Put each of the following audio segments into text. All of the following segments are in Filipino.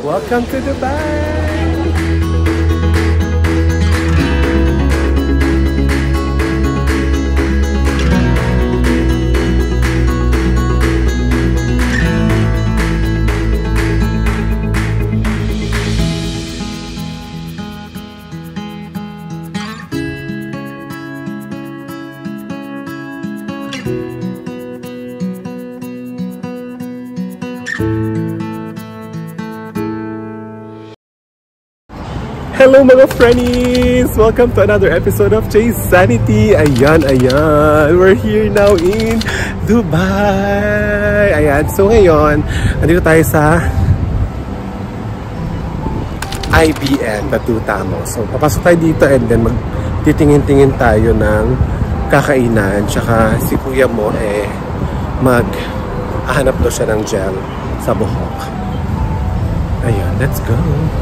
Welcome to Dubai! Hello mga friendies! Welcome to another episode of Chase Sanity. Ayan. We're here now in Dubai. Ayan. So ngayon, nandito tayo sa IBN, Batuta mo. So papasok tayo dito and then magtitingin-tingin tayo ng kakainan. Tsaka si kuya mo maghahanap daw siya ng gel sa buhok. Ayan, let's go!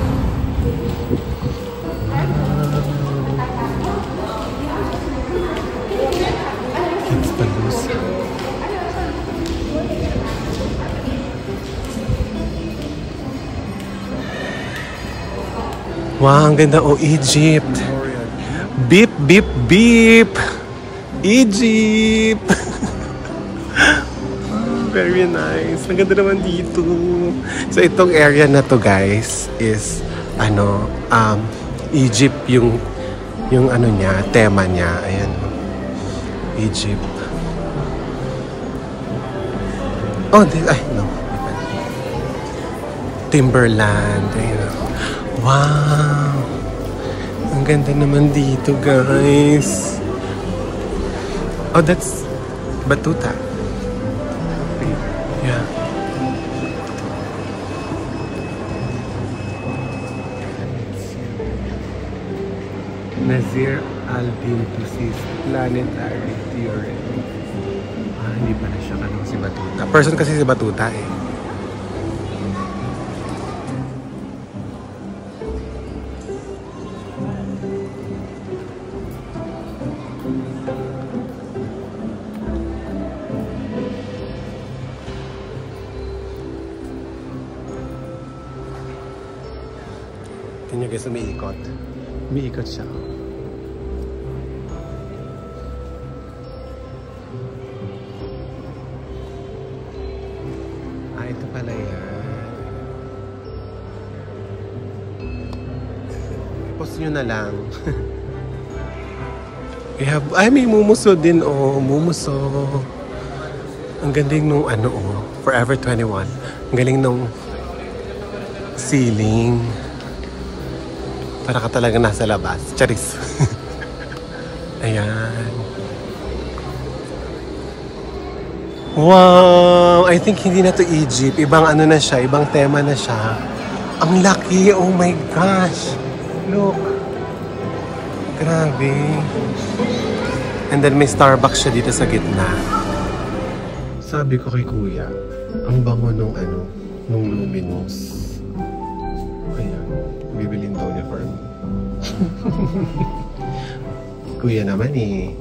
Wow, ang ganda. Oh, Egypt. Beep, beep, beep. Egypt. Very nice. Ang ganda naman dito. So, itong area na to, guys, is, Egypt yung ano niya, tema niya. Ayan. Egypt. Oh, no. Timberland. Ayan. Wow! Ang ganda naman dito, guys. Oh, that's Batuta. Yeah. Nazir Al-Din Tusis Planetary Theory. Hindi pala siya si Batuta. Person kasi si Batuta eh. Tingnan nyo guys, umiikot. Umiikot siya. Ito pala yan. I-post nyo na lang. May mumuso din, mumuso. Ang galing nung Forever 21. Ang galing nung ceiling. Para ka talaga nasa labas. Charis. Ayan. Wow! I think hindi na to Egypt. Ibang na siya. Ibang tema na siya. Ang laki! Oh my gosh! Look! Grabe! And then may Starbucks siya dito sa gitna. Sabi ko kay kuya, ang bango nung nung Luminous. Ayan. Bibilin daw niya for me. Kuya naman eh.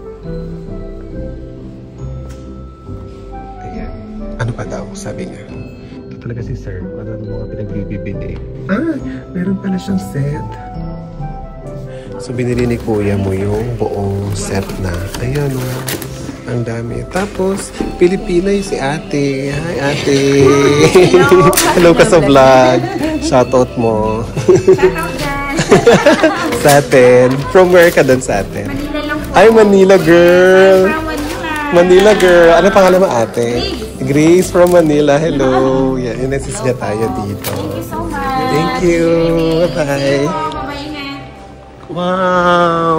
Ayan. Ano pa daw? Sabi niya. Ito talaga si sir. Ano mga pinagbibili. Meron pala siyang set. So binili ni kuya mo yung buong set na. Ayan o. Ang dami. Tapos, Pilipina yung si ate. Hi ate. Hello ka sa vlog. Shoutout mo. Shoutout guys. Sa atin. From where ka dun sa atin? Manila lang po. Ay, Manila girl. From Manila. Manila girl. Ano pangalan mo ate? Grace from Manila. Hello. Yan, inasis niya tayo dito. Thank you so much. Thank you. Bye-bye. Bye-bye na. Wow.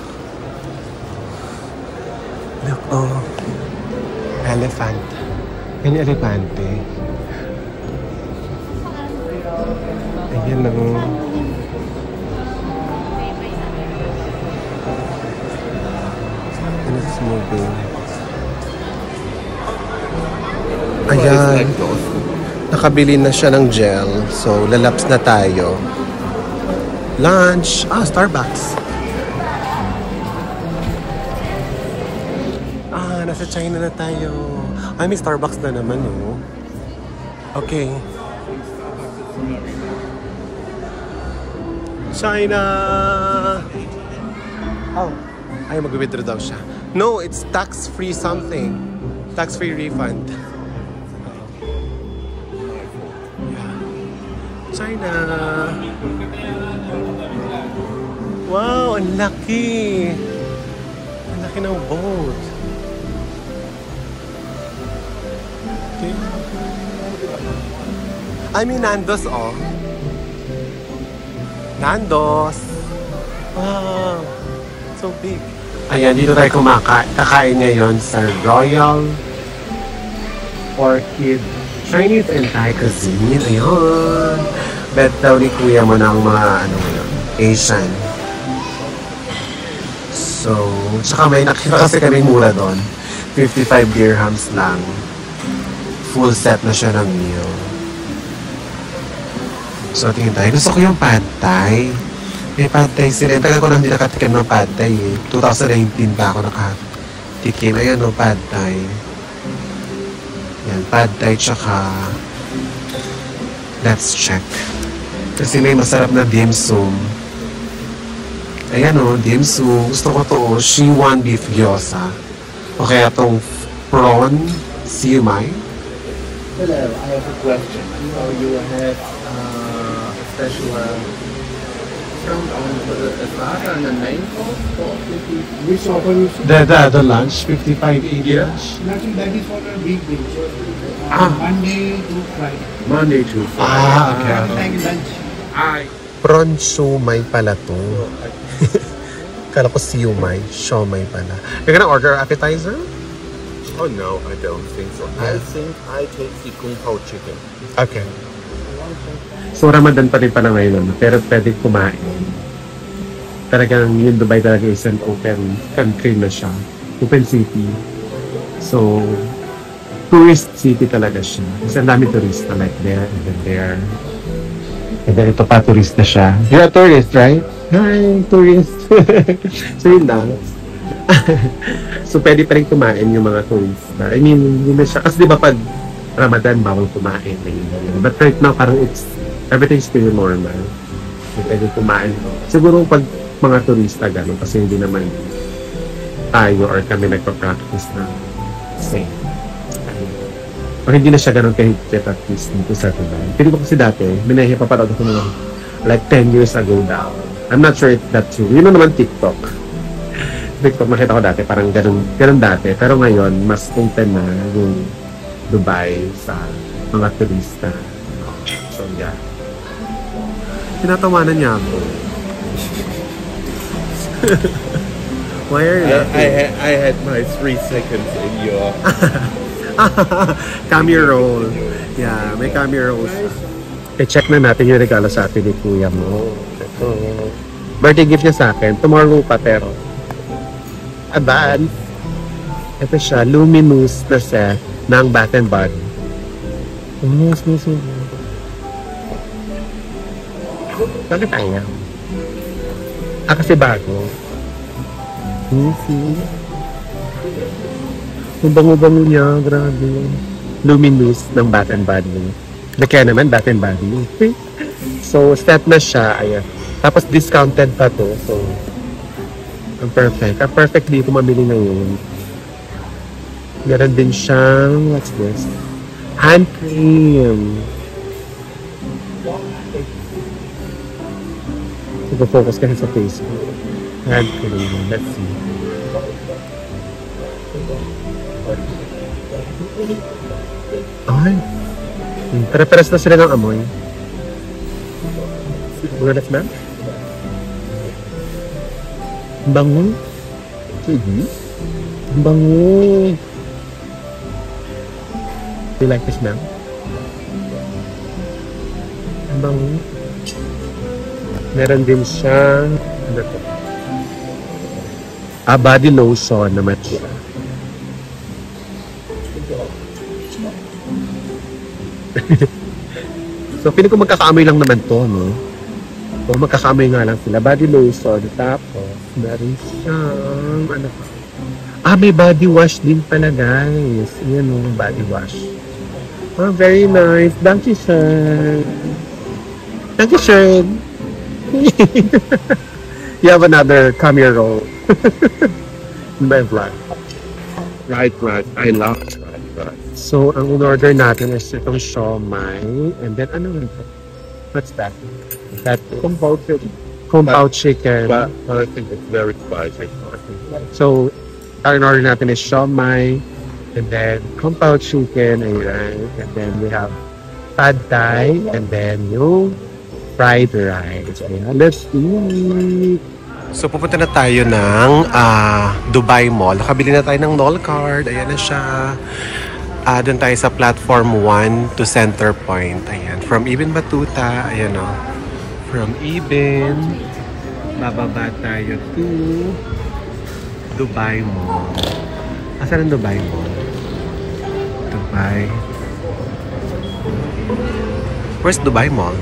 Look, oh. Elephant. Yan yung elepante. Ayan lang. And it's moving. Ayan. Nakabili na siya ng gel. So, lalaps na tayo. Lunch. Starbucks. Nasa China na tayo. Ay, may Starbucks na naman, oh. Okay. China! Oh, ay mag-withdraw daw siya. No, it's tax-free something. Tax-free refund. China! Wow, ang laki! Ang laki ng boat. Okay. I mean, Nando's, oh. Nando's! Wow! So big. Ayan, dito tayo kakain ngayon sa Royal Orchid Chinese and Thai cuisine. Ayun! Bet daw ni kuya mo ng mga Asian. So, tsaka may nakita kasi kami mura doon. 55 dirhams lang. Full set na siya ng meal. So, tingin tayo. Gusto ko yung pad thai. May pad thai sila. Tagal ko nang hindi nakatikim ng pad thai eh. 2019 pa ako nakatikim. Ayan o, pad thai. Yan, pad thai tsaka let's check. Kasi may masarap na dim sum. Ayan o, dim sum. Gusto ko to o, Siwan beef gyoza. O kaya itong prawn siumai. Hello, I have a question. So you have special discount on the starter and the main course for 50. Which offer you see? The lunch, 55 English. Nothing, that is for a weekday. Ah. Monday to Friday. Monday to Friday. Okay. Like lunch. Prawn siumai pala to. Kala ko siumai, siomai pala. You're gonna order appetizer? Oh no, I don't think so. I think I take the Kung Pao chicken. Okay. So Ramadan pa rin pala ngayon, pero pwede kumain. Talagang yung Dubai talaga is an open country na siya. Open city. So, tourist city talaga siya. Kasi ang dami turista like there and then there. And then ito pa turista siya. You're a tourist, right? Hi, tourist. So yun lang. So pwede pa rin kumain yung mga turista. I mean, yun na siya. Kasi di ba pag Ramadan, bawal kumain. But right now, parang everything's still normal. Pwede kumain. Siguro pag mga turista gano'n, kasi hindi naman tayo or kami nagpa-practice na same. O hindi na siya gano'n kahit at least dito sa Dubai. Pero ko kasi dati, minahiya pa pala ako naman like 10 years ago daw. I'm not sure if that's true. Yun naman TikTok. TikTok nakita ko dati, parang ganun dati. Pero ngayon, mas open na yung Dubai sa mga turista. So, yeah. Tinatawanan niya ako. Why are you laughing? I had my 3 seconds in your... camera roll. Yeah, may camera roll. I-check na natin yung regalo sa atin ni kuya mo. Ito. Birthday gift niya sa akin. Tomorrow pa, pero advance. Ito siya, luminous na set ng Bath and Body. Smooth. Bakit ayaw? Kasi bago. See? Ang bango-bango niya, grabe. Luminous ng Bath and Body. Kaya naman, Bath and Body. So, set na siya. Ayan. Tapos, discounted pa to. So, ang perfect. Ang perfect dito mamili ngayon. Meron din siyang, what's this? Hand cream. So, focus kasi sa Facebook. Hand cream. Let's see. Ay. Pare-pares na sila ng amoy. Mga let's ma'am? Bango. Bango. Do you like this ma'am? Bango. Meron din siyang ano to? Body lotion na matcha. So, piling ko magkakaamoy lang naman to, no? O, magkakaamoy nga lang sila. Body lotion. Tapos, meron siyang, ano pa? May body wash din pala, guys. Ayan, no, body wash. Very nice. Thank you, sir. Dankeschön. You have another camera roll. In my vlog. Right. I love right. So, ang in-order natin is itong siomai. And then, ano ito? What's that? That Kung Pao chicken. But I think it's very spicy. So, ang in-order natin is siomai. And then, Kung Pao chicken. Ayan. And then, we have pad thai. And then, yung fried rice. Ayan. Let's eat! So, pupunta na tayo ng Dubai Mall. Nakabili na tayo ng Knoll card. Ayan na siya. Doon tayo sa platform 1 to Center Point. Ayan. From Ibn Battuta. Ayan o. From Ibn, bababa tayo to Dubai Mall. Asan ang Dubai Mall? Dubai. Where's Dubai Mall?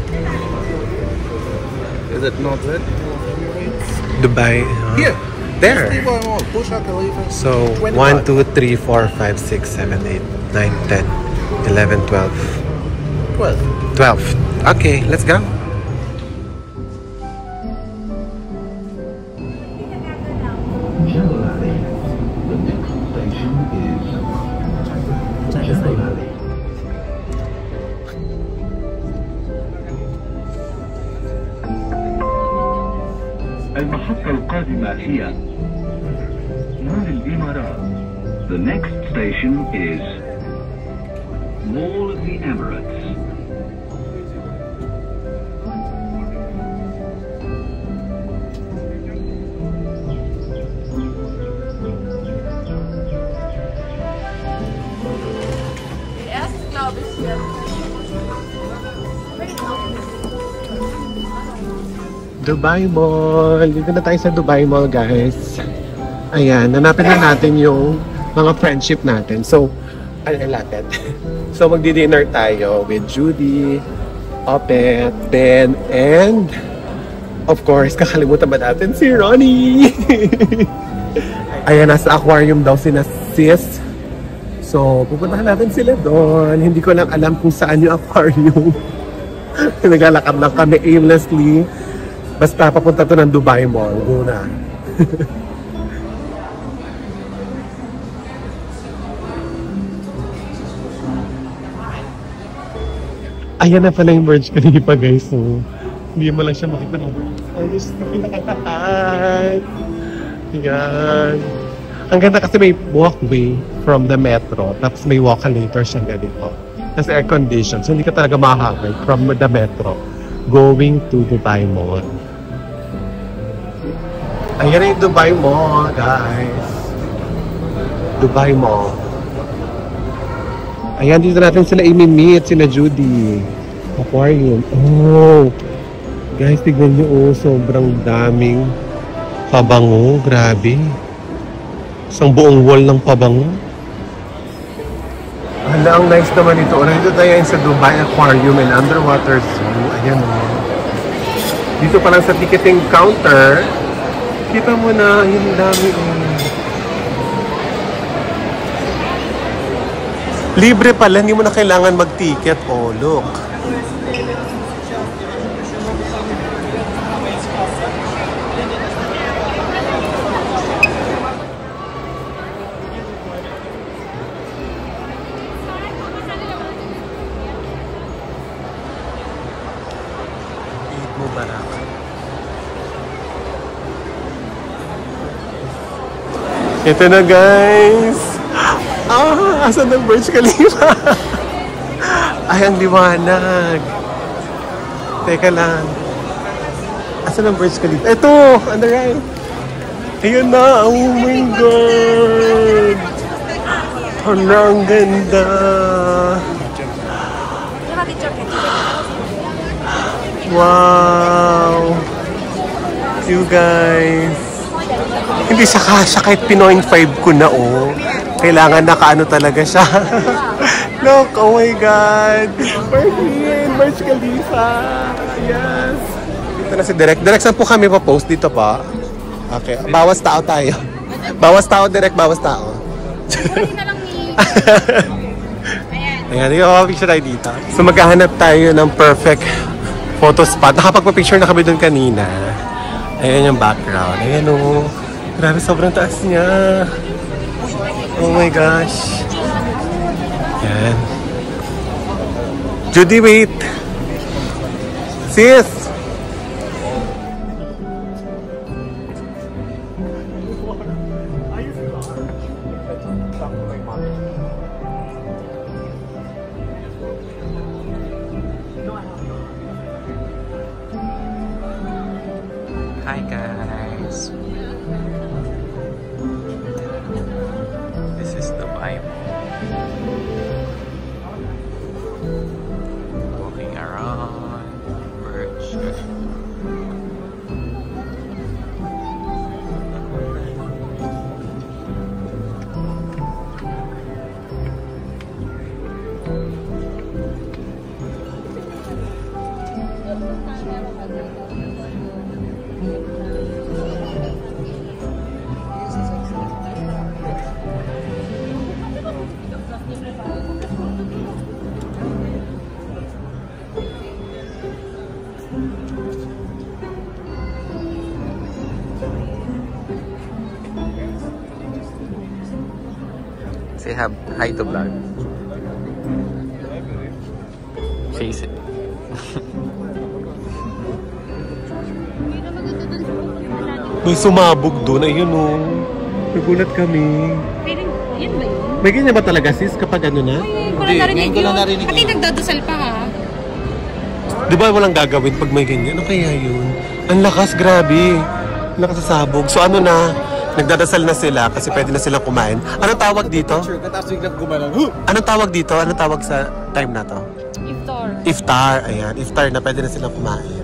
Is it not red? Dubai. Here. There. Push out the lever. So, 1, 2, 3, 4, 5, 6, 7, 8, 9, 10, 11, 12. 12. Okay, let's go. المحطة القادمة هي مول الإمارات. The next station is Mall of the Emirates. Dubai Mall. Dito na tayo sa Dubai Mall, guys. Ayan, hanapin na natin yung mga friendship natin. So, So, magdi-dinner tayo with Judy, Opet, Ben, and of course, kakalimutan ba natin si Ronnie? Ayan, nasa aquarium daw si Sis. So, pupuntahan natin sila doon. Hindi ko lang alam kung saan yung aquarium. Naglalakad lang kami aimlessly. Basta papunta to ng Dubai Mall. Go na. Ayan na pala yung Burj Khalifa, guys. So, hindi mo lang siya makita. Ayos na. Ayan. Ang ganda kasi may walkway from the metro. Tapos may walk-a-lator siya ganito. Kasi air-conditioned. So, hindi ka talaga makakagay from the metro going to Dubai Mall. Ayan na yung Dubai Mall, guys. Dubai Mall. Ayan, dito natin sila i-meet, sila Judy. Aquarium. Oh! Guys, tignan nyo, oh, sobrang daming pabango. Grabe. Isang buong wall ng pabango. Hala, ang nice naman ito. Nandito tayo sa Dubai Aquarium and Underwater Zoo. Ayan, oh. Dito pa lang sa ticketing counter, kita mo na, yung dami. Libre pala, hindi mo na kailangan mag-ticket. Oh, look. Eid Mubarak. Ito na, guys. Asan ang Burj Khalifa? Ay, ang liwanag. Teka lang. Asan ang Burj Khalifa? Ito! On the right. Ayun na. Oh my God! Hala, ang ganda. Wow! You guys. Hindi siya kasya kahit P.5 ko na, oh. Kailangan nakaano talaga siya. Look, oh my God. We're here in Burj Khalifa. Yes. Dito na si Direk. Direk, saan po kami pa-post? Dito pa? Okay. Bawas tao tayo. Bawas tao, Direk. Bawas tao. Ayan, yung picture tayo dito. So, maghahanap tayo ng perfect photo spot. Nakapagpa-picture na kami doon kanina. Ayan yung background. Ayan o. Grabe, sobrang taas niya. Oh my gosh. Ayan. Judy, wait. Sis! Hi guys. This is the Bible. Walking around Birch. Say hi to vlog. Face it. May sumabog doon. Ayun o. Nagulat kami. Pero, yun ba yun? May ganyan ba talaga sis kapag ano na? Ngayon ko lang narinig yun. Pati nagdadasal pa ha. Di ba walang gagawin pag may ganyan? Ano kaya yun? Ang lakas, grabe. Ang lakas sa sabog. So ano na? Nagdadasal na sila kasi pwede na silang kumain. Anong tawag dito? Anong tawag dito? Anong tawag sa time na to? Iftar. Iftar. Ayan. Iftar na pwede na silang kumain.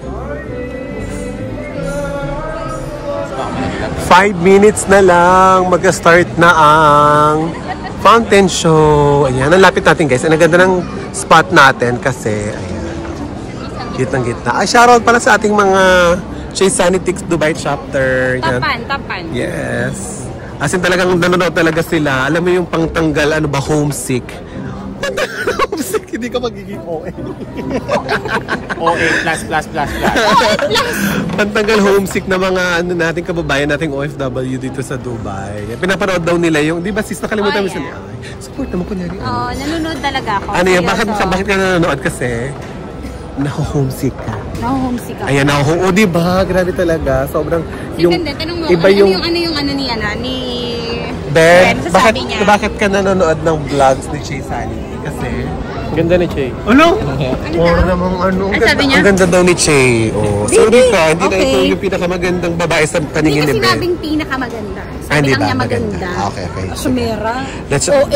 5 minutes na lang. Mag-start na ang fountain show. Ayan. Ang lapit natin guys. Ang ganda ng spot natin kasi ayan. Gitnang-gitna. Shoutout pala sa ating mga Chase Sanitix Dubai chapter. Tapan. Yes. As in talagang nanonood talaga sila. Alam mo yung pangtanggal, ano ba, homesick. Homesick, hindi ka magiging OA. OA plus. Pantanggal homesick na mga ano nating kababayan nating OFW dito sa Dubai. Pinapanood daw nila yung, di ba sis, nakalimutan mo sila. Support naman ko niya. Oo, nanonood talaga ako. Ano yan? Bakit ka nanonood? Kasi naho-homesick ka. Naho-homesick ako. Ayan, o diba? Grabe talaga. Sobrang yung Tanong mo, iba yung ni Ben, sasabi niya. bakit ka nanonood ng vlogs ni Chase Sanity? Kasi Ganda ni Che. ano? Or namang ano? Ano sabi niya? Ang ganda daw ni Che. Oh, sorry ka, hindi na ito yung pinakamagandang babae sa paningin Hindi ni ka Ben. sinabing pinakamaganda. Sabi Hindi lang ba? niya maganda. Okay. Sumera. Let's OA++.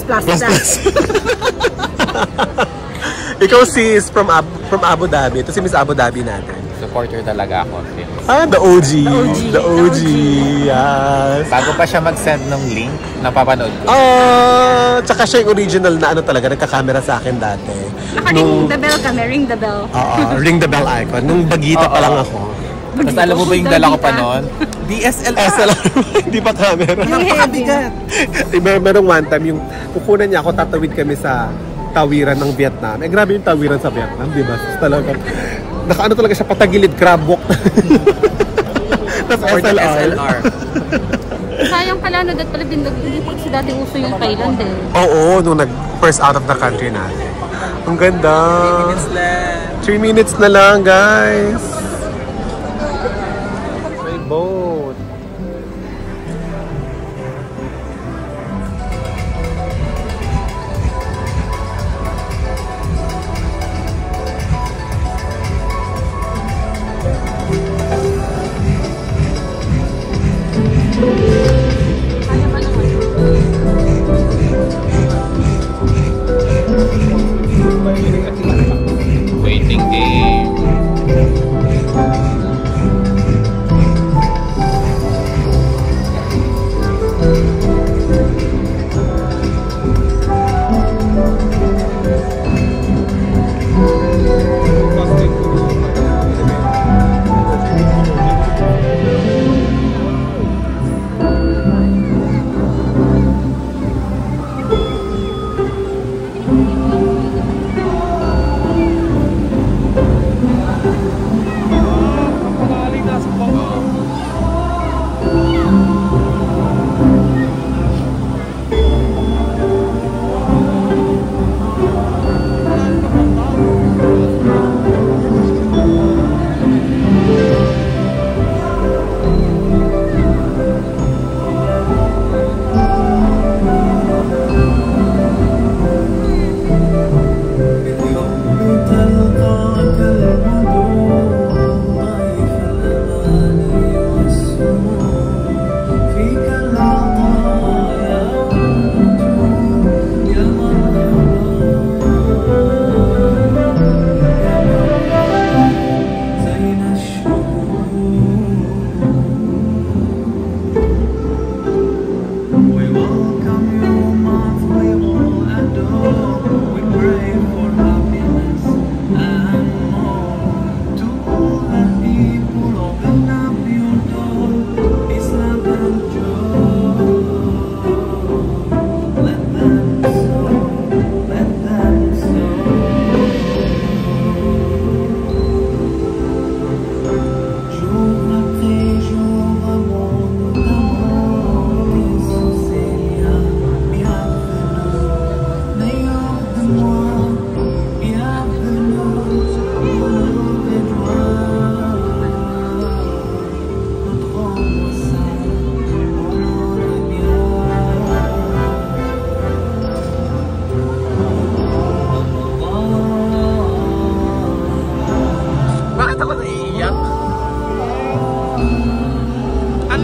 Ikaw sis from Abu Dhabi. Ito si Miss Abu Dhabi natin. Supporter talaga ako. The OG. The OG. Yes. Bago pa siya mag-send ng link, napapanood ko. Tsaka siya yung original na ano talaga, nagka-camera sa akin dati. Ring the bell kami, ring the bell. Ring the bell icon. Nung bagita pa lang ako. Tapos alam mo ba yung dala ko pa noon? SLR. Hindi pa camera. Napakabigat. Merong one time, yung kukunan niya ako, tatawid kami sa tawiran ng Vietnam. Grabe yung tawiran sa Vietnam, di ba? Talagang, nakaano talaga siya, patagilid, crab walk. Tapos SLR. Sayang pala, no, dahil pala hindi kasi dati uso yung Thailand eh. Oo, nung first out of the country natin. Ang ganda. 3 minutes na lang, guys. May boat. Waiting game.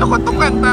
ako to kwenta.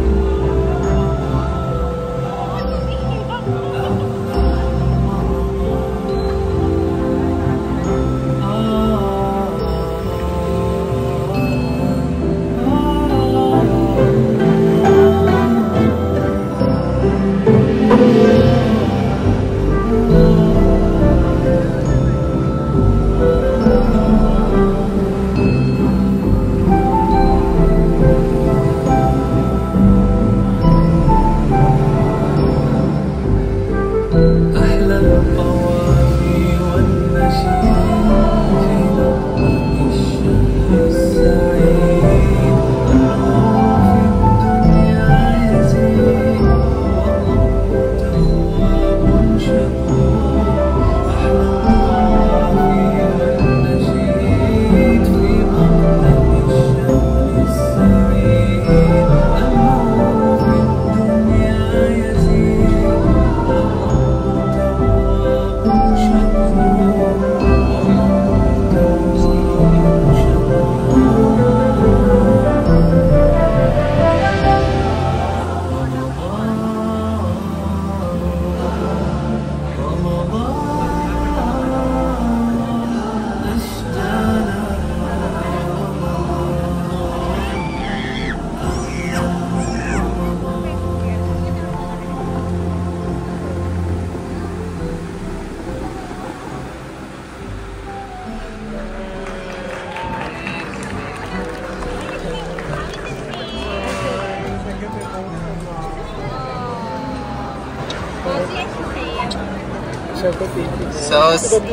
So,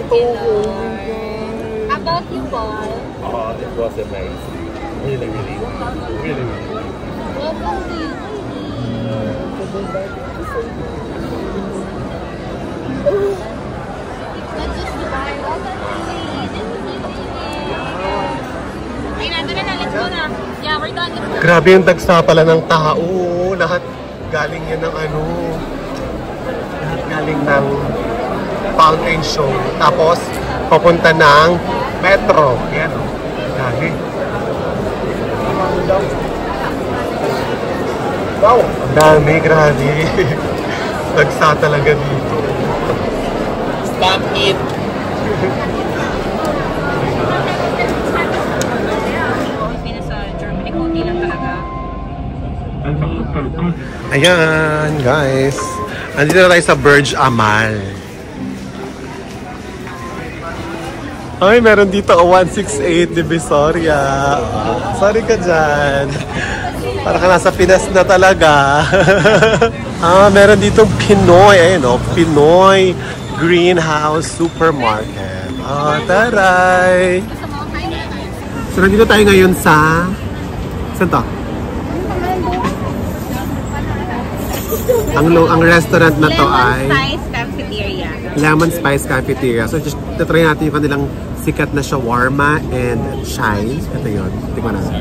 About you, Paul. oh, it was amazing. Really, really, really, really. Welcome to you. Not just Dubai. Welcome to you. Ay, nandun na. Let's go na. Yeah, we're done. Grabe yung dagsa pala ng tao. Lahat galing yan ng ano. Lahat galing ng fountain show. Tapos, papunta ng metro. Yan o. Grabe. Wow! Ang dami, grabe. Dagsa talaga dito. Stop it! Sa Germany, konti lang talaga. Ayan, guys. Andito na tayo sa Burj Amal. Ay, meron dito 168 Divisoria. Sorry ka dyan. Para ka nasa Pinas na talaga. Meron ditong Pinoy. Ayun, oh, Pinoy Greenhouse Supermarket. Taray! So, nandito tayo ngayon sa... Saan to? Ang restaurant na to ay Spice Cafeteria. Lemon Spice Cafeteria. So, just try natin yung kanilang sikat na shawarma and chai. Ito yun. Tingnan natin.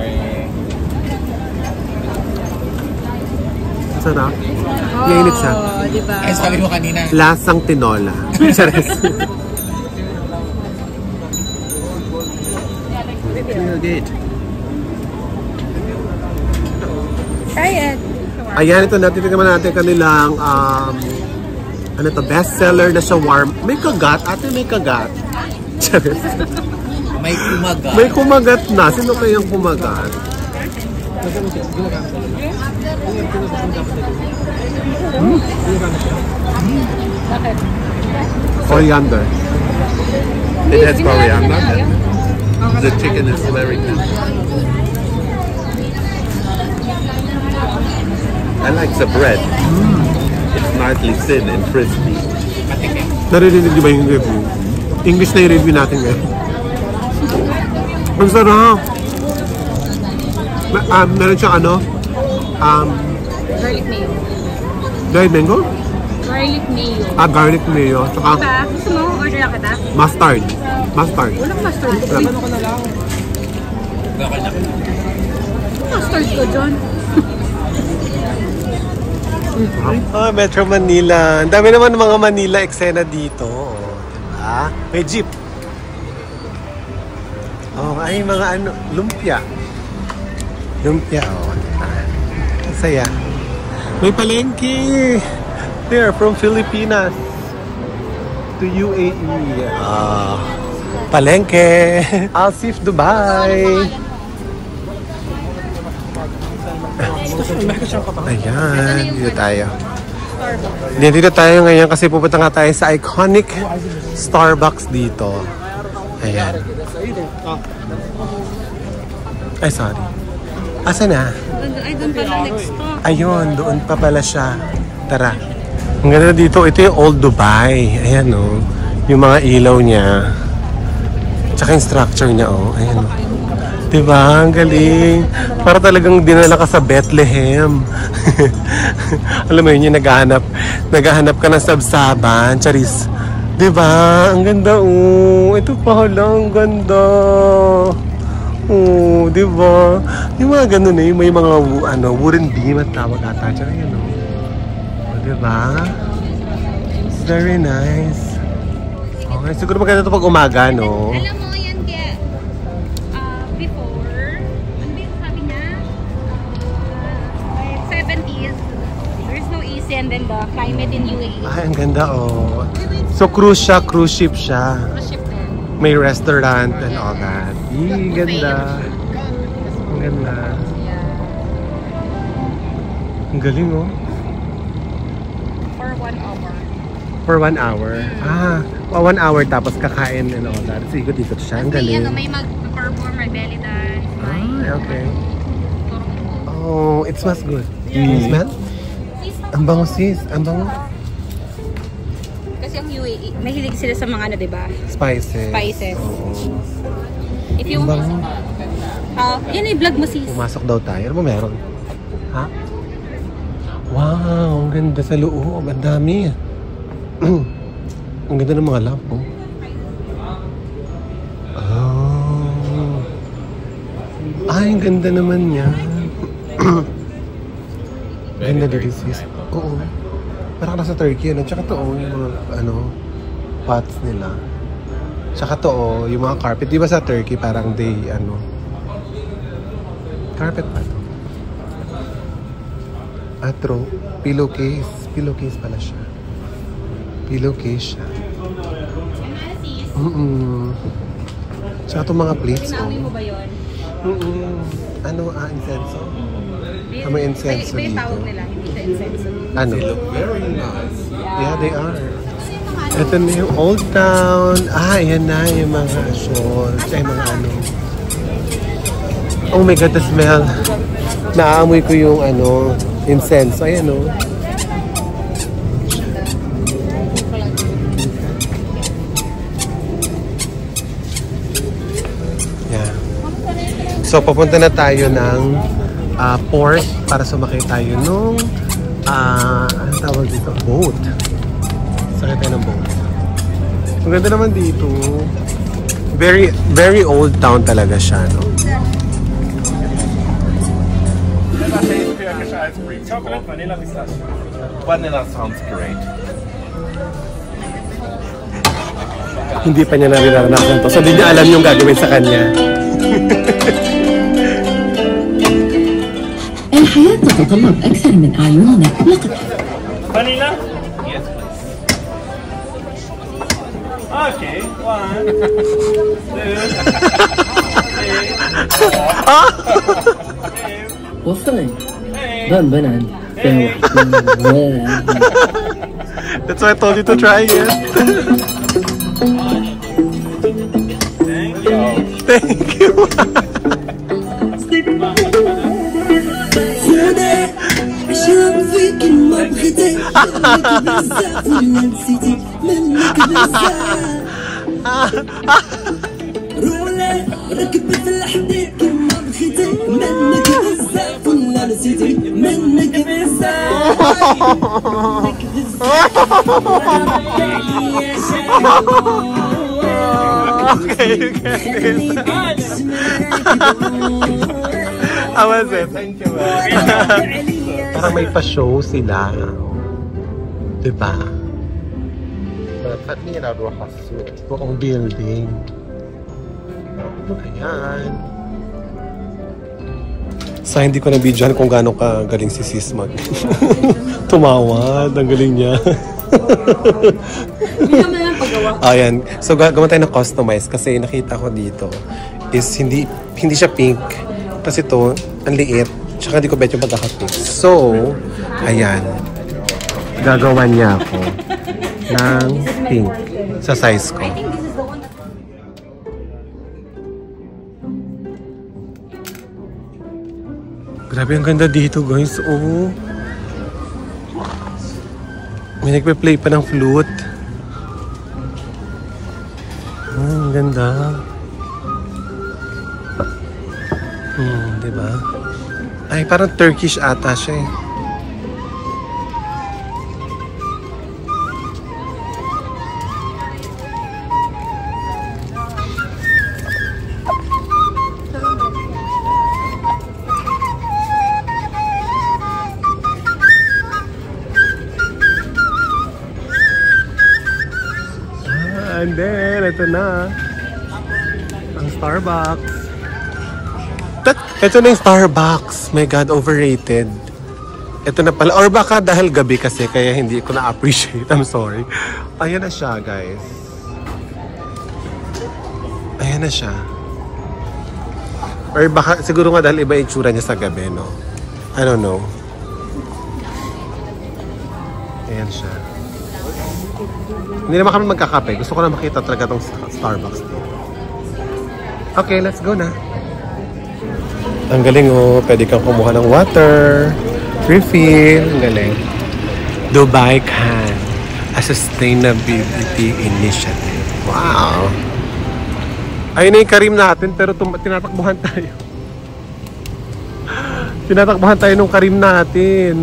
Sarap. Mainit siya. Diba? Ay, sabi mo kanina. Lasang tinola. Chares. Feel good. Try it. Ayan, ito natin. Tingnan natin kanilang ano to, bestseller na shawarma. May kagat. Ate, may kagat. Chares. May kumagat. May kumagat na. Sino kayang kumagat? Coriander. It has coriander. The chicken is very good. I like the bread. It's nicely thin and crispy. Narinig di ba yung review? English na yung review natin ngayon. Ang sarap! Meron siyang ano? Garlic mayo. Dried mango? Garlic mayo. Garlic mayo. Tsaka Diba? Gusto mo? Order lang kita? mustard. Mustard. Walang mustard. Wala. Mustard ko, John. Metro Manila. Ang dami naman ng mga Manila eksena dito. Diba? May jeep. Ay mga ano, lumpia. Lumpia, diba? Saya. May palengke. They are from Filipinas to UAE. Palengke. Alsif, Dubai. Ayan, dito tayo. Dito tayo ngayon kasi pupunta nga tayo sa iconic Starbucks dito. Ayan. Ay, sorry. Asa na? Ay, doon pala next stop. Ayun, doon pa pala siya. Tara. Ang ganda dito. Ito yung Old Dubai. Ayan, oh. Yung mga ilaw niya. Tsaka yung structure niya, oh. Ayan, oh. Diba? Ang galing. Para talagang dinala ka sa Bethlehem. Alam mo yun, yung naghahanap ka ng sabsaban. Charis. Diba? Ang ganda, oh. Ito pa lang. Ang ganda. Oh, diba? Yung mga ganun eh. May mga wooden beam at tawag ata. Tsaka yan, oh. Oh, diba? Very nice. Okay, siguro maganda ito pag umaga, no? Alam mo yan kaya, before, ano ba yung sabi niya? 70s, there's no AC and then the climate in UAE. Ay, ang ganda, oh. So, cruise ship siya. Cruise ship din. May restaurant and all that. Yee, ganda. Ang ganda. Ang galing, oh. For 1 hour. For 1 hour? Ah, 1 hour tapos kakain and all that. So, ikot-ikot siya. Ang galing. May mag-perform, may belly dance. Ah, okay. Oh, it smells good. Smell? Ang bango, sis. Ang bango. Kasi ang UAE, mahilig sila sa mga ano, diba? Spices. Spices. Oo. If you, Ang bango. yan ay vlog mo, sis. Pumasok daw tayo. Ano ba meron? Ha? Wow, ang ganda sa loob. Ang dami. Ang ganda ng mga lamp, oh. Oh. Ay, ang ganda naman niya. Ganda dito, sis. Oo. Parang nasa Turkey, ano? Tsaka to, oh, yung mga, pots nila. Tsaka to, oh, yung mga carpet. Di ba sa Turkey, parang carpet pa to. Atro, pillowcase. Pillowcase pala siya. Pillowcase siya. Tsaka itong mga plates. Pinawi mo ba yun? Incenso? May incenso Iba yung dito. tawag nila, hindi sa incenso. Ano? They look very nice. Yeah, they are. Ito na yung Old Town. Ayan na yung mga shawls. Ay, mga Oh my God, the smell. Naaamoy ko yung incense. Ayan, oh. Yeah. So, papunta na tayo ng port para sumakay tayo nung anong tawag dito? Boat. Sakay tayo ng boat. Ang ganda naman dito. Very, very old town talaga siya, no? Chocolate, vanilla, pistachio. Vanilla sounds great. Hindi pa niya naranasan to. So, hindi niya alam yung gagawin sa kanya. الحياة تتطلب أكثر من أعيننا. Vanilla? Yes, please. Okay, 1, 2, 3, 4. وفرين بنان That's why I told you to try it. Thank you. عشان فيك ما بغيتي بزاف ولا نسيتي منك بزاف رولي ركبت الحديد كما بغيتي منك بزاف ولا نسيتي منك بزاف منك How was it? Thank you. Parang may pa-show sila. Diba? خلينا نروح على السوق. Buong building. Ayan. Sa hindi ko na-videohan kung gaano ka galing si Sis mag tumawad. Ang galing niya. Bigyan mo na lang paggawa. Ayan. So, gawin tayo ng customize kasi nakita ko dito is hindi siya pink. Kasi ito, ang liit. Tsaka hindi ko bet yung pagkaka-pink. So, ayan. Gagawa niya ako ng pink sa size ko. Grabe, ang ganda dito, guys. Oh. May nagpe-play pa ng flute. Ang ganda. Diba? Ay, parang Turkish ata siya eh. And then, ito na. Ang Starbucks. Ito na yung Starbucks. My God, overrated. Ito na pala. Or baka dahil gabi kasi, kaya hindi ko na-appreciate. I'm sorry. Ayan na siya, guys. Ayan na siya. Or baka, siguro nga dahil iba yung tsura niya sa gabi, no? I don't know. Ayan siya. Hindi naman kami magkakape. Gusto ko na makita talaga itong Starbucks dito. Okay, let's go na. Ang galing oh. Pwede kang kumuha ng water. Refill. Ang galing. Dubai Can. A Sustainability Initiative. Wow. Ayun na yung karim natin pero tinatakbuhan tayo. Tinatakbuhan tayo nung karim natin.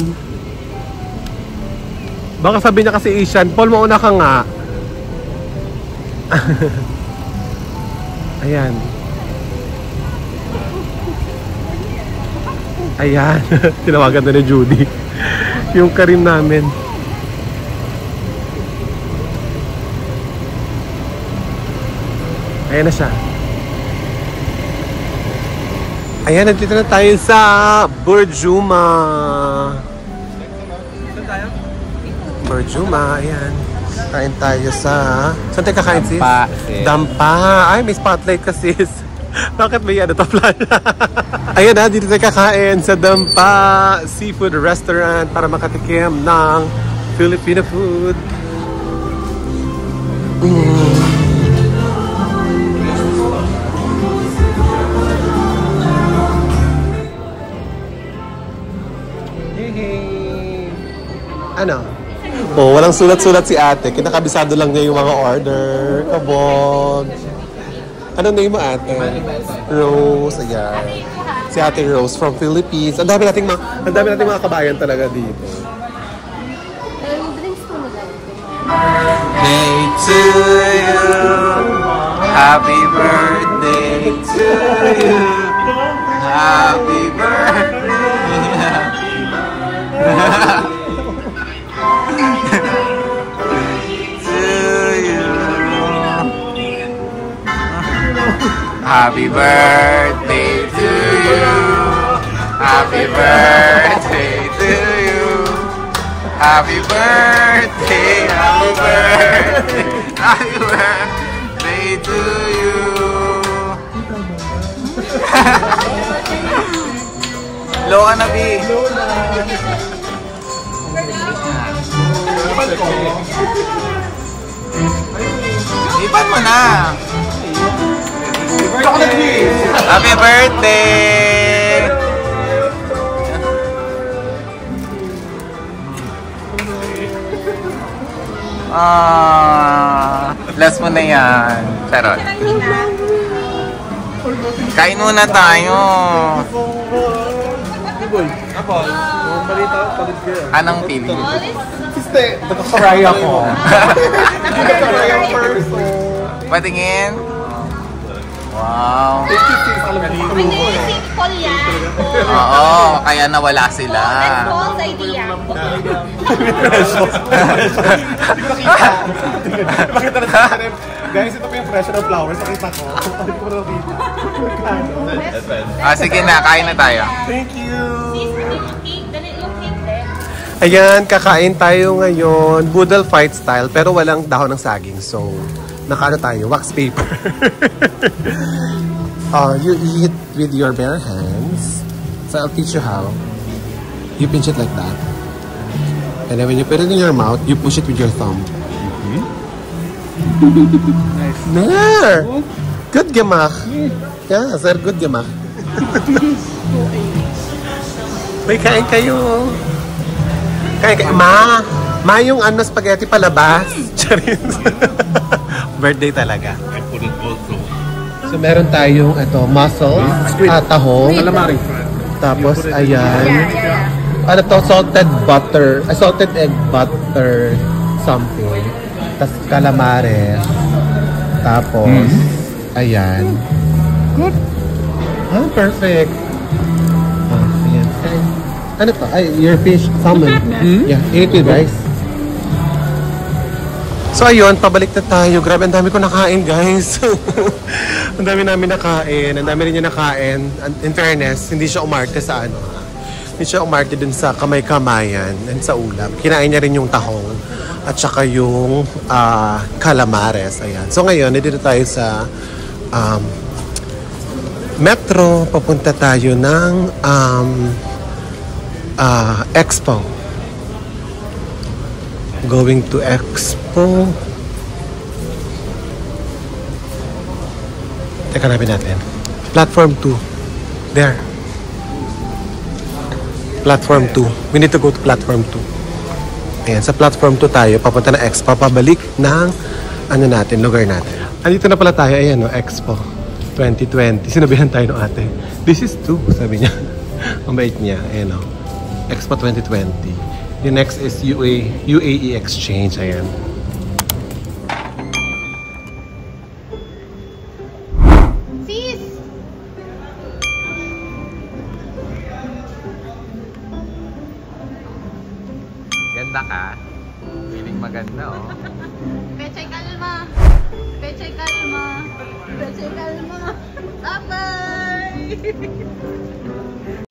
Baka sabi niya kasi Asian, Paul, mauna ka nga. Ayan. Ayan. Tinawagan na ni Judy. Yung karim namin. Ayan na siya. Ayan, nandito na tayo sa Burjuma. Burjuma, ayan. Kain tayo sa... Saan tayo kakain, sis? Dampa. Dampa. Ay, may spotlight ka, sis. Bakit may ano to plan? Ayan na, dito tayo kakain sa Dampa Seafood Restaurant para makatikim ng Filipino food. Hey. Ano? Oh, walang sulat-sulat si ate. Kinakabisado lang niya yung mga order. Kabog. Ano name mo, ate? Rose. Ayan. Si ate Rose from Philippines. Ang dami nating mga kabayan talaga dito. Birthday to you. Happy birthday to you. Happy birthday. Happy birthday to you. Happy birthday to you. Happy birthday, happy birthday, happy birthday to you. Low ka na, B. Ipan mo na. Happy birthday! Last mo na yan. Charot. Kain muna tayo. Anong pili? Nagkakaray ako. Nagkakaray ako first. Patingin. Wow. Thank you, sis. Alam mo, Hindi, simple yan. Oo, kaya nawala sila. That's false idea. Bakit na sa akin? Guys, ito po yung presyo ng flowers. Nakita ko. Bakit ko nakita? Sige na, kain na tayo. Thank you. Sis, yung cake, dali yung cake din. Ayan, kakain tayo ngayon. Boodle fight style, pero walang dahon ng saging. So, nakaano tayo? Wax paper. You eat with your bare hands. So, I'll teach you how. You pinch it like that. And then when you put it in your mouth, you push it with your thumb. Nice. There! Good gamak. Yeah, sir, good gamak. May kain kayo. Kain kayo. Ma yung ano, spaghetti palabas. Charis. Birthday talaga. I put it also. So, meron tayong mussel, tahong, Calamari. tapos, ayan. Ano to? Salted butter. Salted egg butter something. Tapos, calamares. Tapos, ayan. Good. Ah, perfect. Ayan. Ano to? Ay, your fish salmon. Yeah, eat with rice. So ayun, pabalik na tayo. Grabe, ang dami ko nakain, guys. Ang dami namin nakain. Ang dami rin niya nakain. In fairness, hindi siya umarte sa ano. Hindi siya umarte dun sa kamay-kamayan and sa ulam. Kinain niya rin yung tahong at saka yung calamares. Ayan. So ngayon, nandito tayo sa Metro. Papunta tayo ng Expo. Going to Expo. Teka, hanapin natin. Platform 2. There. Platform 2. We need to go to Platform 2. Ayan, sa Platform 2 tayo. Papunta na Expo. Pabalik ng ano natin, lugar natin. Andito na pala tayo. Ayan, Expo 2020. Sinabihan tayo ng ate. This is 2, sabi niya. Ang bait niya. Ayan, Expo 2020. The next is UAE Exchange. Ayan. Sis! Ganda ka. Feeling maganda, oh. Pechay kalma. Pechay kalma. Pechay kalma. Bye-bye!